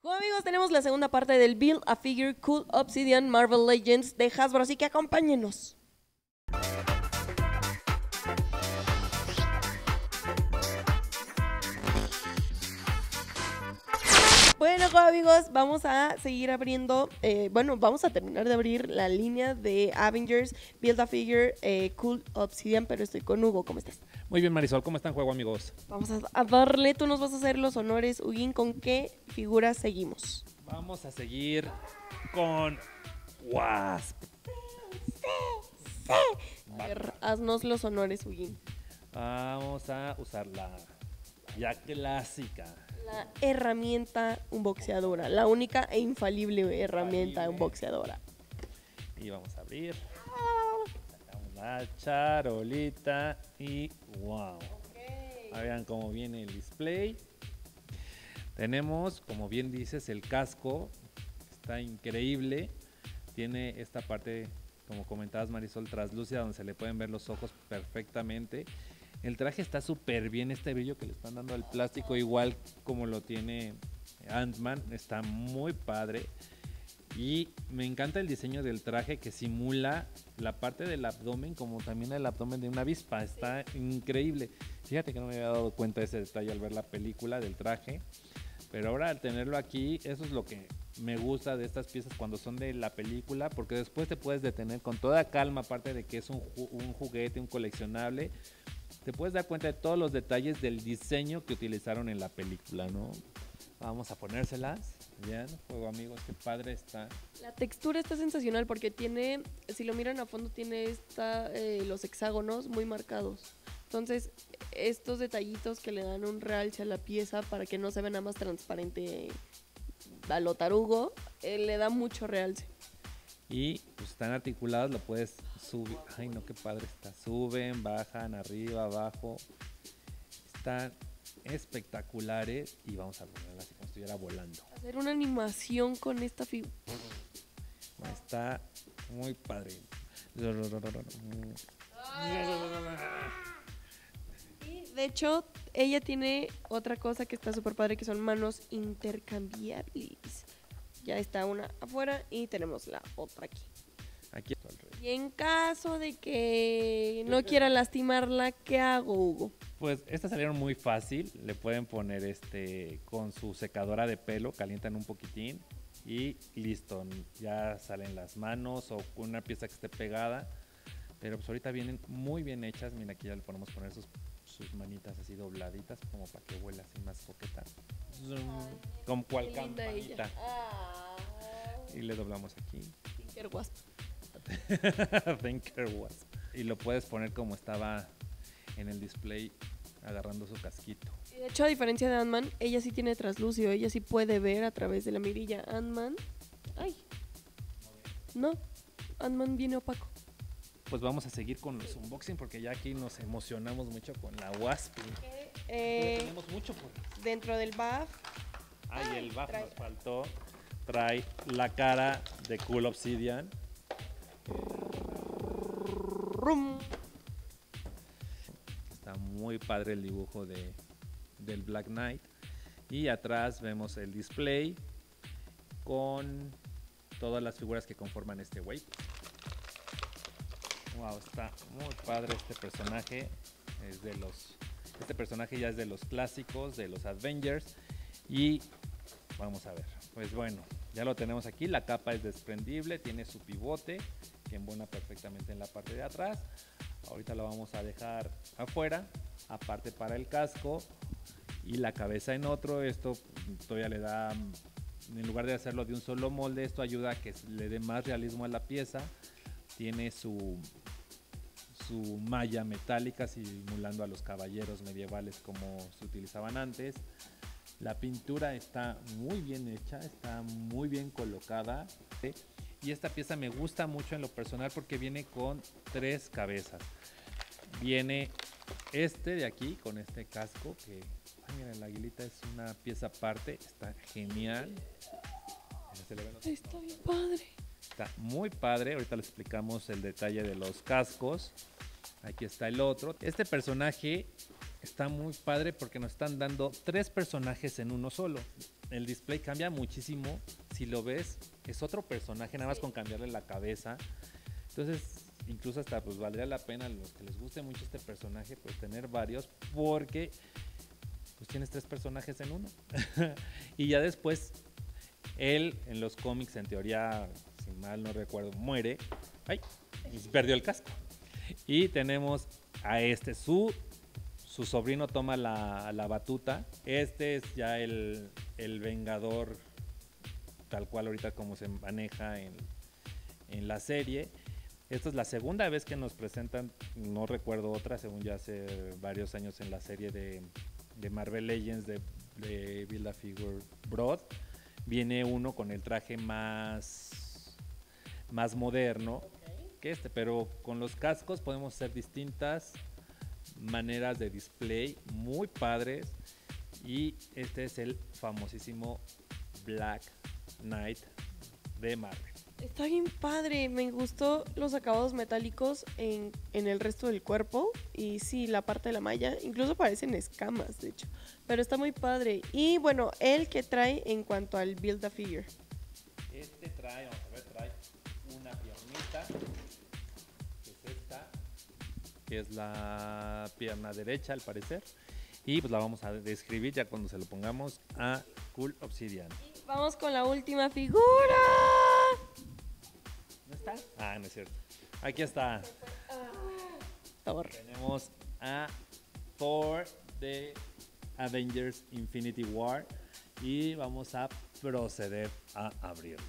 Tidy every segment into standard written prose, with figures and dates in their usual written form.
Bueno, amigos, tenemos la segunda parte del Build a Figure Cool Obsidian Marvel Legends de Hasbro, así que acompáñenos. Bueno, amigos, vamos a seguir abriendo, vamos a terminar de abrir la línea de Avengers Build a Figure Cool Obsidian, pero estoy con Hugo. ¿Cómo estás? Muy bien, Marisol, ¿cómo están, juego, amigos? Vamos a darle, tú nos vas a hacer los honores, Huguín. ¿Con qué figuras seguimos? Vamos a seguir con Wasp. A ver, haznos los honores, Huguín. Vamos a usar la ya clásica. La herramienta unboxeadora, la única e infalible herramienta unboxeadora. Y vamos a abrir. Sacamos la charolita y wow. Vean cómo viene el display. Tenemos, como bien dices, el casco. Está increíble. Tiene esta parte, como comentabas, Marisol, translúcida, donde se le pueden ver los ojos perfectamente. El traje está súper bien, este brillo que le están dando al plástico, igual como lo tiene Ant-Man, está muy padre. Y me encanta el diseño del traje, que simula la parte del abdomen como también el abdomen de una avispa. Está increíble. Fíjate que no me había dado cuenta de ese detalle al ver la película del traje, pero ahora al tenerlo aquí, eso es lo que me gusta de estas piezas cuando son de la película, porque después te puedes detener con toda calma, aparte de que es un juguete, un coleccionable. Te puedes dar cuenta de todos los detalles del diseño que utilizaron en la película, ¿no? Vamos a ponérselas. Vean, juego, amigos, qué padre está. La textura está sensacional porque tiene, si lo miran a fondo, tiene los hexágonos muy marcados. Entonces, estos detallitos que le dan un realce a la pieza para que no se vea nada más transparente a lo tarugo, le da mucho realce. Y pues están articulados, lo puedes subir. Ay, no, qué padre está. Suben, bajan, arriba, abajo. Están espectaculares. Y vamos a ponerla así como si estuviera volando. Hacer una animación con esta figura. Está muy padre. Y de hecho, ella tiene otra cosa que está súper padre, que son manos intercambiables. Ya está una afuera y tenemos la otra aquí. Aquí. Y en caso de que no quiera lastimarla, ¿qué hago, Hugo? Pues estas salieron muy fácil. Le pueden poner con su secadora de pelo, calientan un poquitín y listo. Ya salen las manos o una pieza que esté pegada. Pero pues ahorita vienen muy bien hechas. Mira, aquí ya le podemos poner sus manitas así dobladitas, como para que huela así más coqueta. Como cual campanita. Y le doblamos aquí. Tinker Wasp. Tinker Wasp. Y lo puedes poner como estaba en el display, agarrando su casquito. De hecho, a diferencia de Ant-Man, ella sí tiene translúcido. Ella sí puede ver a través de la mirilla. Ant-Man... ¡Ay! No, Ant-Man viene opaco. Pues vamos a seguir con los unboxing porque ya aquí nos emocionamos mucho con la Wasp. Tenemos mucho dentro del buff. Y el buff nos faltó. Trae la cara de Cool Obsidian. Está muy padre el dibujo del Black Knight. Y atrás vemos el display con todas las figuras que conforman este wave. Wow, está muy padre este personaje. Este personaje ya es de los clásicos, de los Avengers. Y vamos a ver. Pues bueno, ya lo tenemos aquí. La capa es desprendible, tiene su pivote que embona perfectamente en la parte de atrás. Ahorita lo vamos a dejar afuera, aparte para el casco y la cabeza en otro. Esto todavía le da, en lugar de hacerlo de un solo molde, esto ayuda a que le dé más realismo a la pieza. Tiene su malla metálica simulando a los caballeros medievales como se utilizaban antes. La pintura está muy bien hecha, está muy bien colocada. Y esta pieza me gusta mucho en lo personal porque viene con 3 cabezas. Viene este de aquí con este casco que, mira, la aguilita es una pieza aparte, está genial. Está bien padre. Está muy padre, ahorita les explicamos el detalle de los cascos. Aquí está el otro. Este personaje está muy padre porque nos están dando 3 personajes en uno solo. el display cambia muchísimo. Si lo ves, es otro personaje, nada más con cambiarle la cabeza. Entonces, incluso hasta pues valdría la pena a los que les guste mucho este personaje, pues tener varios, porque pues tienes 3 personajes en uno. Y ya después, él en los cómics, en teoría, si mal no recuerdo, muere. ¡Ay! Y perdió el casco. Y tenemos a su sobrino toma la batuta. Este es ya el Vengador, tal cual ahorita como se maneja en la serie. Esta es la segunda vez que nos presentan, no recuerdo otra, según ya hace varios años en la serie de Marvel Legends de Build-A-Figure Broad. Viene uno con el traje más moderno que este, pero con los cascos podemos hacer distintas maneras de display muy padres. Y este es el famosísimo Black Knight de Marvel. Está bien padre, me gustó los acabados metálicos en el resto del cuerpo y sí, la parte de la malla, incluso parecen escamas, de hecho, pero está muy padre. Y bueno, el que trae en cuanto al Build-A-Figure. Este trae, vamos a ver, trae una piernita, que es esta, que es la pierna derecha al parecer, y pues la vamos a describir ya cuando se lo pongamos a Cool Obsidian. Vamos con la última figura. ¿No está? Ah, no es cierto. Aquí está. Thor. Tenemos a Thor de Avengers Infinity War y vamos a proceder a abrirla.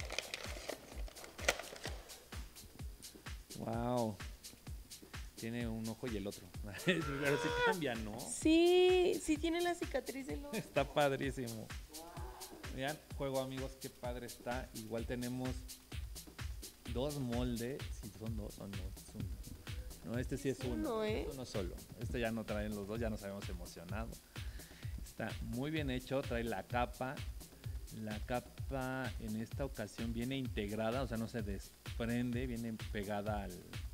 Wow. Tiene un ojo y el otro. Pero sí cambia, ¿no? Sí, sí tiene la cicatriz del ojo. Está padrísimo. Vean, juego amigos, qué padre está. Igual tenemos 2 moldes. Si son 2 o no, es uno. No, este sí es uno. Es uno solo. Este ya no traen los 2, ya nos habíamos emocionado. Está muy bien hecho, trae la capa. La capa en esta ocasión viene integrada, o sea, no se desprende, viene pegada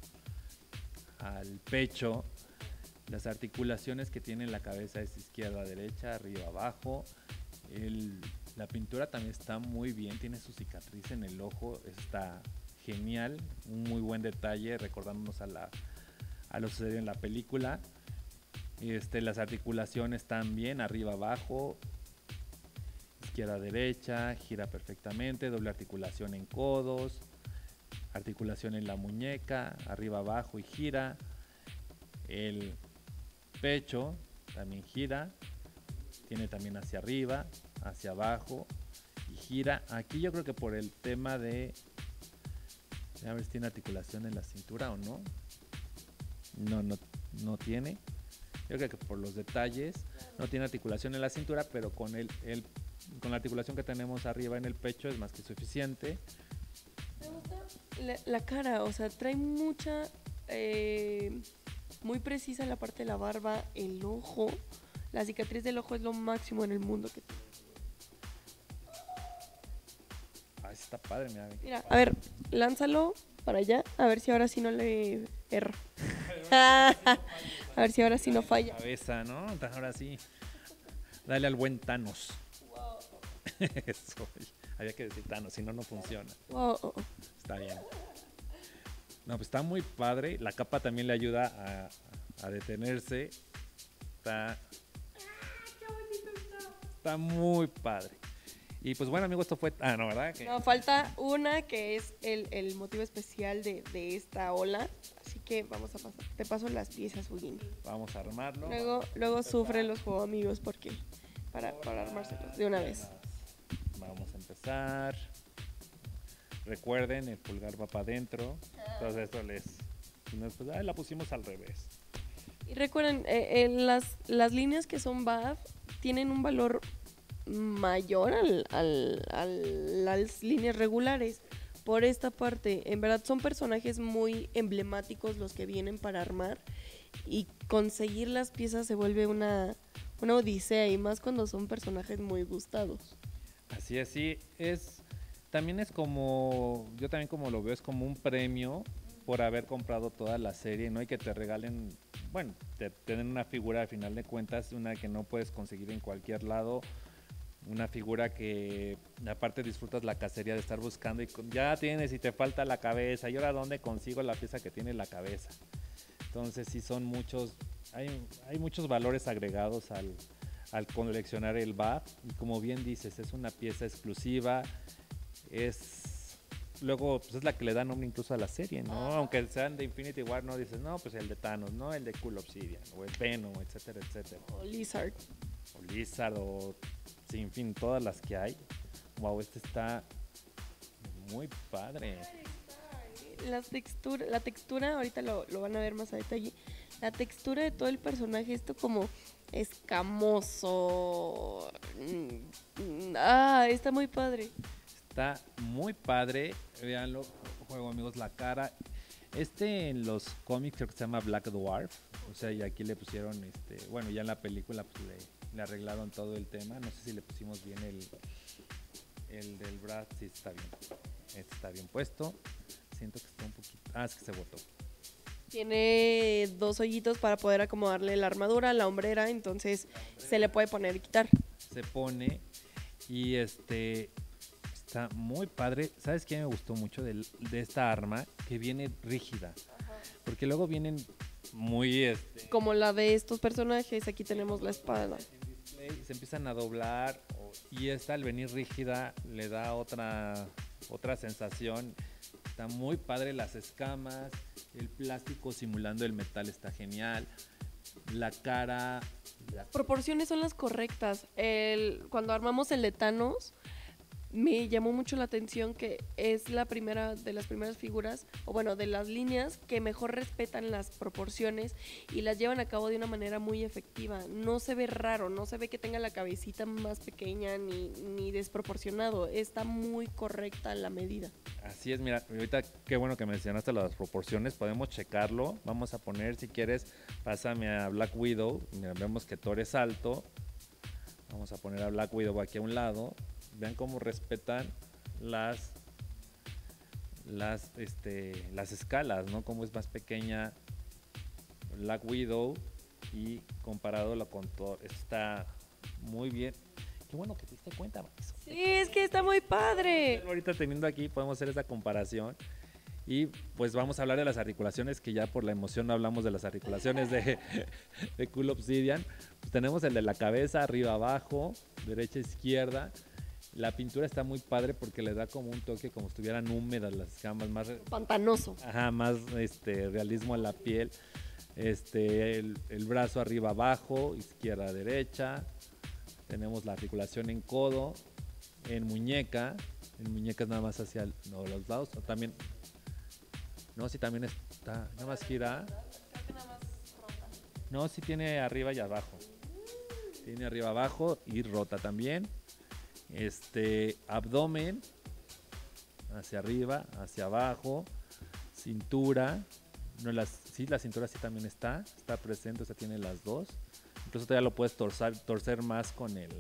al pecho. Las articulaciones que tiene la cabeza es izquierda, derecha, arriba, abajo. La pintura también está muy bien, tiene su cicatriz en el ojo, está genial, un muy buen detalle, recordándonos a lo sucedido en la película. Las articulaciones están bien, arriba, abajo, izquierda, derecha, gira perfectamente, doble articulación en codos, articulación en la muñeca, arriba, abajo y gira. El pecho también gira, tiene también hacia arriba, hacia abajo y gira. Aquí yo creo que por el tema de a ver si tiene articulación en la cintura o no. No tiene. Yo creo que por los detalles no tiene articulación en la cintura, pero con con la articulación que tenemos arriba en el pecho es más que suficiente. Me gusta la cara, o sea, trae mucha, muy precisa la parte de la barba, el ojo. La cicatriz del ojo es lo máximo en el mundo que tiene. Ay, está padre, mira. A ver, lánzalo para allá, a ver si ahora sí no le erro. A ver si ahora sí no falla. Cabeza, ¿no? Ahora sí. Dale al buen Thanos. Wow. Eso, había que decir Thanos, si no, no funciona. Wow. Está bien. No, pues está muy padre. La capa también le ayuda a detenerse. Está muy padre. Y pues bueno, amigos, esto fue... Ah, no, ¿verdad? No, falta una que es el motivo especial de esta ola. Así que vamos a pasar. Te paso las piezas, Bugini. Vamos a armarlo. Luego sufren los juegos amigos porque para armárselos de una vez. Vamos a empezar. Recuerden, el pulgar va para adentro. Entonces esto pues, la pusimos al revés. Y recuerden, las líneas que son BAF tienen un valor mayor a las líneas regulares. Por esta parte, en verdad son personajes muy emblemáticos los que vienen para armar, y conseguir las piezas se vuelve una odisea, y más cuando son personajes muy gustados. Así es, sí, también es como, yo también como lo veo, es como un premio por haber comprado toda la serie, ¿no? Y que te regalen, bueno, te den una figura al final de cuentas, una que no puedes conseguir en cualquier lado. una figura que aparte disfrutas la cacería de estar buscando y ya tienes y te falta la cabeza, y ahora dónde consigo la pieza que tiene la cabeza. Entonces sí son muchos, hay muchos valores agregados al coleccionar el BAF, y como bien dices, es una pieza exclusiva, luego pues es la que le da nombre incluso a la serie, ¿no? Aunque sean de Infinity War, no dices, no, pues el de Thanos, no, el de Cool Obsidian, o el Venom, etcétera, etcétera. O Lizard. O Lizard, o sí, en fin, todas las que hay. Wow, este está muy padre. La textura, ahorita lo van a ver más a detalle. La textura de todo el personaje, esto como escamoso. Está muy padre. Está muy padre, véanlo, juego amigos, la cara. En los cómics creo que se llama Black Dwarf, o sea, y aquí le pusieron, bueno, ya en la película pues le arreglaron todo el tema, no sé si le pusimos bien el del Brad, sí está bien, está bien puesto, siento que está un poquito, es que se botó. Tiene 2 hoyitos para poder acomodarle la armadura, la hombrera, entonces se le puede poner y quitar. Se pone y está muy padre. ¿Sabes qué me gustó mucho de esta arma? Que viene rígida. Ajá. Porque luego vienen muy... como la de estos personajes, aquí tenemos la espada. Se empiezan a doblar y al venir rígida le da otra sensación. Está muy padre las escamas, el plástico simulando el metal está genial. La cara... Las proporciones son las correctas. Cuando armamos el de Thanos, me llamó mucho la atención que es la primera de las primeras figuras, o bueno, de las líneas que mejor respetan las proporciones y las llevan a cabo de una manera muy efectiva. No se ve raro, no se ve que tenga la cabecita más pequeña ni desproporcionado. Está muy correcta la medida. Así es, mira, ahorita qué bueno que mencionaste las proporciones, podemos checarlo. Vamos a poner, si quieres, pásame a Black Widow. Mira, vemos que Thor es alto. Vamos a poner a Black Widow aquí a un lado. Vean cómo respetan las escalas, ¿no? Cómo es más pequeña Black Widow y comparándolo con Thor. Está muy bien. Qué bueno que te diste cuenta, Max. Sí, es que está muy padre. Ahorita teniendo aquí podemos hacer esa comparación. Y pues vamos a hablar de las articulaciones, que ya por la emoción no hablamos de las articulaciones de Cool Obsidian. Pues tenemos el de la cabeza, arriba, abajo, derecha, izquierda. La pintura está muy padre porque le da como un toque como si estuvieran húmedas las escamas, más pantanoso. Ajá, más realismo a la piel. El brazo arriba abajo, izquierda derecha. Tenemos la articulación en codo, en muñeca. En muñecas nada más hacia los lados. También no, sí también está, nada más gira. Creo que nada más rota. No, sí tiene arriba y abajo. Tiene arriba abajo y rota también. Abdomen hacia arriba, hacia abajo, cintura, la cintura sí también está presente, o sea, tiene las dos. Incluso todavía lo puedes torcer más con el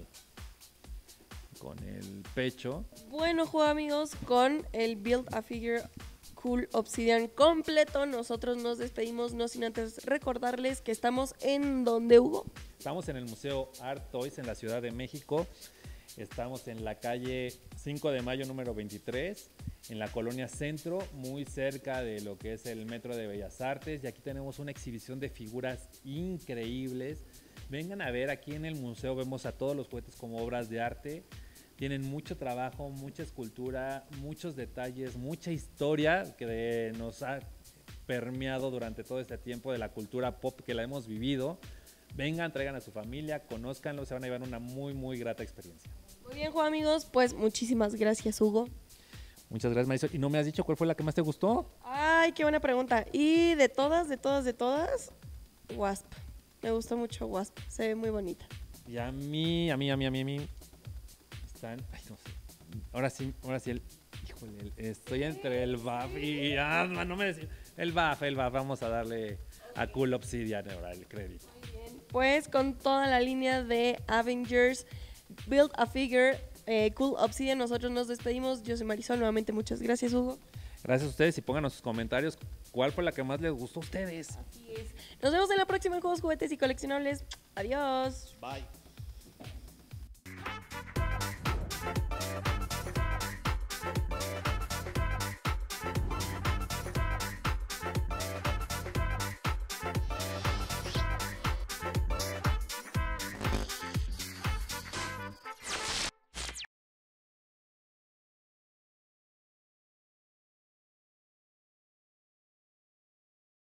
pecho. Bueno, amigos, con el Build a Figure Cool Obsidian completo, nosotros nos despedimos, no sin antes recordarles que estamos en ¿dónde, Hugo? Estamos en el Museo Art Toys en la Ciudad de México. Estamos en la calle 5 de Mayo número 23, en la colonia Centro, muy cerca de lo que es el Metro de Bellas Artes. Y aquí tenemos una exhibición de figuras increíbles. Vengan a ver, aquí en el museo vemos a todos los juguetes como obras de arte. Tienen mucho trabajo, mucha escultura, muchos detalles, mucha historia que nos ha permeado durante todo este tiempo de la cultura pop que la hemos vivido. Vengan, traigan a su familia, conózcanlo, se van a llevar una muy, muy grata experiencia. Muy bien, amigos, pues muchísimas gracias, Hugo. Muchas gracias, Marisol. ¿Y no me has dicho cuál fue la que más te gustó? Ay, qué buena pregunta. Y de todas, Wasp. Me gustó mucho Wasp, se ve muy bonita. Y a mí. Están, ay, no sé. Ahora sí, híjole, estoy entre el BAF y no me decís. El BAF, vamos a darle a Cool Obsidian ahora el crédito. Muy bien, pues con toda la línea de Avengers, Build a Figure, Cool Obsidian, nosotros nos despedimos. Yo soy Marisol, nuevamente muchas gracias, Hugo. Gracias a ustedes y pónganos sus comentarios cuál fue la que más les gustó a ustedes. Así es. Nos vemos en la próxima en Juegos, Juguetes y Coleccionables. Adiós. Bye.